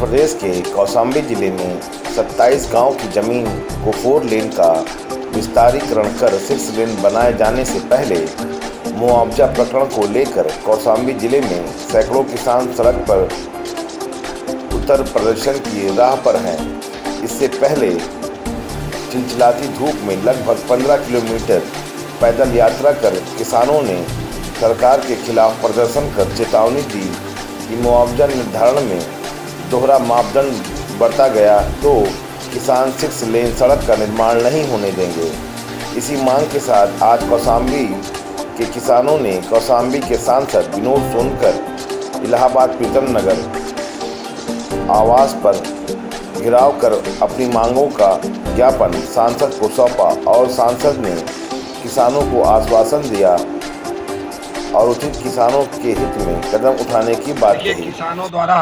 प्रदेश के कौशाम्बी जिले में 27 गांव की जमीन को 4 लेन का विस्तारीकरण कर 6 लेन बनाए जाने से पहले मुआवजा प्रकरण को लेकर कौशाम्बी जिले में सैकड़ों किसान सड़क पर उतर प्रदर्शन की राह पर हैं। इससे पहले चिलचिलाती धूप में लगभग 15 किलोमीटर पैदल यात्रा कर किसानों ने सरकार के खिलाफ प्रदर्शन कर चेतावनी दी कि मुआवजा निर्धारण में दोहरा मापदंड बरता गया तो किसान 6 लेन सड़क का निर्माण नहीं होने देंगे। इसी मांग के साथ आज कौशाम्बी के किसानों ने कौशाम्बी के सांसद विनोद सोनकर इलाहाबाद प्रीतम नगर आवास पर घेराव कर अपनी मांगों का ज्ञापन सांसद को सौंपा और सांसद ने किसानों को आश्वासन दिया और उचित किसानों के हित में कदम उठाने की बात कही। किसानों द्वारा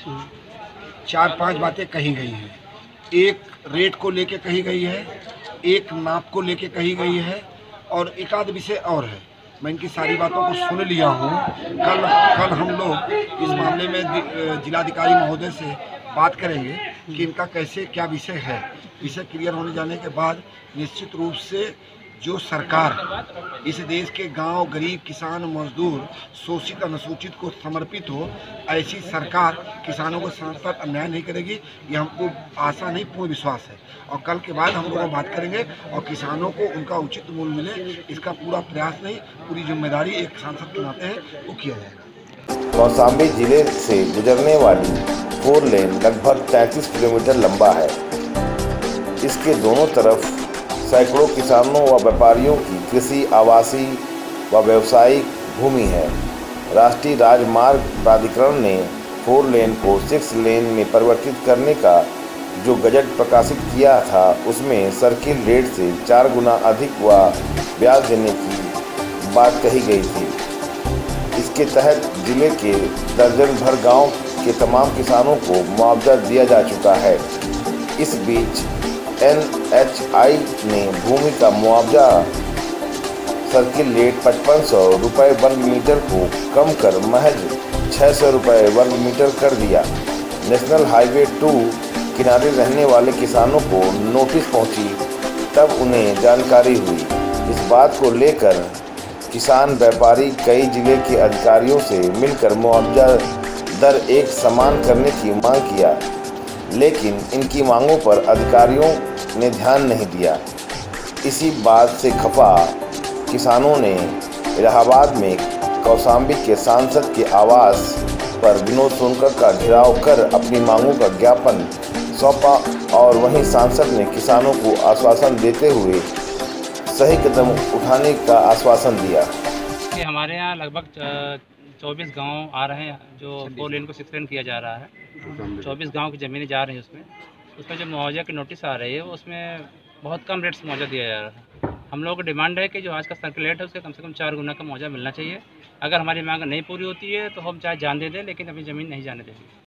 4-5 बातें कही गई हैं। एक रेट को लेके कही गई है, एक नाप को लेके कही गई है और एक आध विषय और है। मैं इनकी सारी बातों को सुन लिया हूँ। कल हम लोग इस मामले में जिलाधिकारी महोदय से बात करेंगे कि इनका कैसे क्या विषय है। विषय क्लियर होने जाने के बाद निश्चित रूप से जो सरकार इस देश के गांव, गरीब, किसान, मजदूर, शोषित अनुसूचित को समर्पित हो, ऐसी सरकार किसानों के साथ अन्याय नहीं करेगी। ये हमको आशा नहीं, पूर्ण विश्वास है। और कल के बाद हम लोग बात करेंगे और किसानों को उनका उचित मूल्य मिले, इसका पूरा प्रयास नहीं, पूरी जिम्मेदारी एक सांसद के नाते है वो किया जाएगा। कौशाम्बी जिले से गुजरने वाली 4 लेन लगभग 33 किलोमीटर लंबा है। इसके दोनों तरफ सैकड़ों किसानों व व्यापारियों की कृषि, आवासीय व व्यावसायिक भूमि है। राष्ट्रीय राजमार्ग प्राधिकरण ने 4 लेन को 6 लेन में परिवर्तित करने का जो गजट प्रकाशित किया था, उसमें सर्किल रेट से 4 गुना अधिक व ब्याज देने की बात कही गई थी। इसके तहत जिले के दर्जन भर गांव के तमाम किसानों को मुआवजा दिया जा चुका है। इस बीच NHI ने भूमि का मुआवजा सर्किल रेट 5500 रुपये वर्ग मीटर को कम कर महज 600 रुपये वर्ग मीटर कर दिया। नेशनल हाईवे 2 किनारे रहने वाले किसानों को नोटिस पहुंची, तब उन्हें जानकारी हुई। इस बात को लेकर किसान व्यापारी कई जिले के अधिकारियों से मिलकर मुआवजा दर एक समान करने की मांग किया, लेकिन इनकी मांगों पर अधिकारियों ने ध्यान नहीं दिया। इसी बात से खफा किसानों ने इलाहाबाद में कौशाम्बी के सांसद के आवास पर विनोद सोनकर का घेराव कर अपनी मांगों का ज्ञापन सौंपा और वहीं सांसद ने किसानों को आश्वासन देते हुए सही कदम उठाने का आश्वासन दिया। कि हमारे यहाँ लगभग 24 गांव आ रहे हैं जो 4 लेन को 6 लेन किया जा रहा है। 24 गांव की ज़मीनें जा रही हैं। उसमें जो मुआवजा की नोटिस आ रही है उसमें बहुत कम रेट से मुआवजा दिया जा रहा है। हम लोगों की डिमांड है कि जो आज का सर्किल रेट है उससे कम से कम 4 गुना का मुआवजा मिलना चाहिए। अगर हमारी मांग नहीं पूरी होती है तो हम चाहे जान दे दें, लेकिन अपनी ज़मीन नहीं जाने देंगे।